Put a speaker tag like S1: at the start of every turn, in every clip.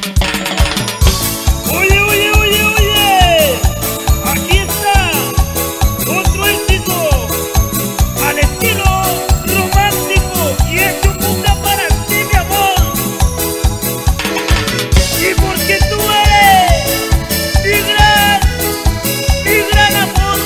S1: Oye, oye, oye, oye, aquí está otro éxito al estilo romántico y hecho nunca para ti, mi amor. Y porque tú eres mi gran amor.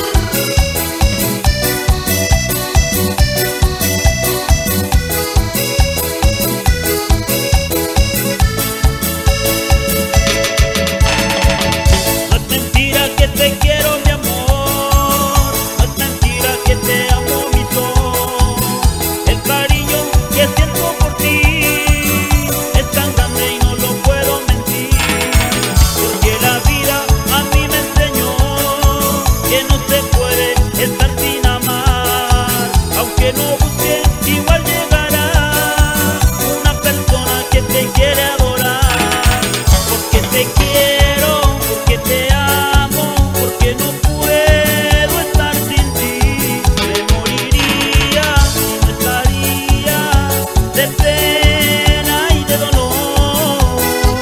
S1: No es mentira que te quiero, mi amor, no es mentira que te amo, mi sol. El cariño que siento por ti es tan grande y no lo puedo mentir. Porque la vida a mí me enseñó que no se puede estar sin amar. Aunque no busque, igual llegará una persona que te quiere adorar. Porque te quiero, porque te amo, porque no puedo estar sin ti. Me moriría si no estaría de pena y de dolor.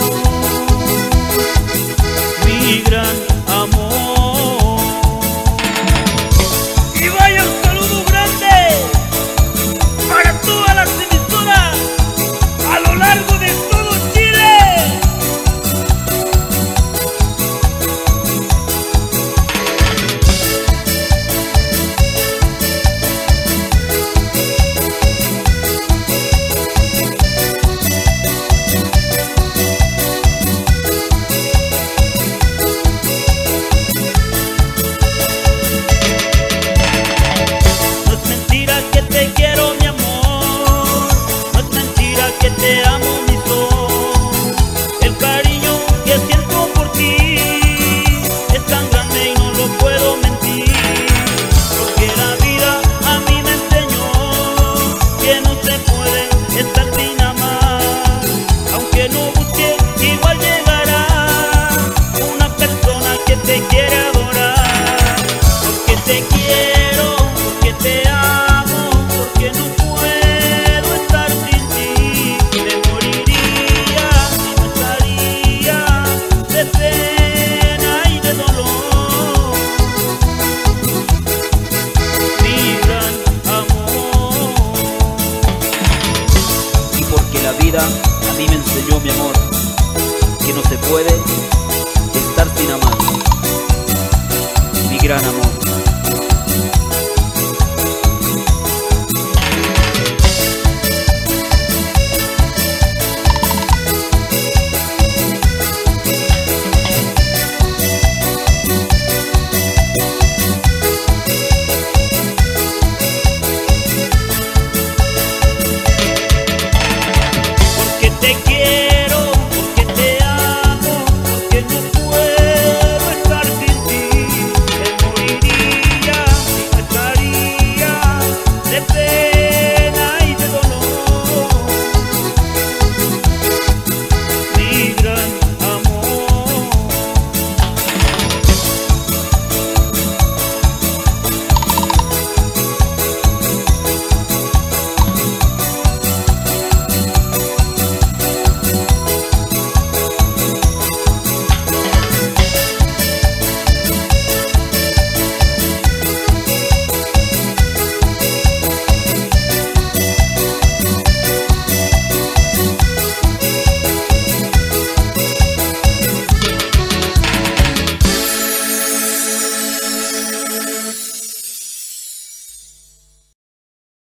S1: Mi gran amor. Y vaya un saludo grande para todas las emisoras a lo largo de todo Chile. No es mentira que te quiero, mi amor, no es mentira que te amo, mi sol. El cariño que siento por ti es tan grande y no lo puedo mentir. Porque la vida a mí me enseñó que no se puede estar sin amar. Aunque no busque, igual llegará una persona que te quiere adorar. Porque te quiero, porque te amo, porque no puedo estar sin ti. Me moriría si no estaría de pena y de dolor. Mi gran amor.
S2: Y porque la vida a mí me enseñó, mi amor, que no se puede estar sin amar. Mi gran amor.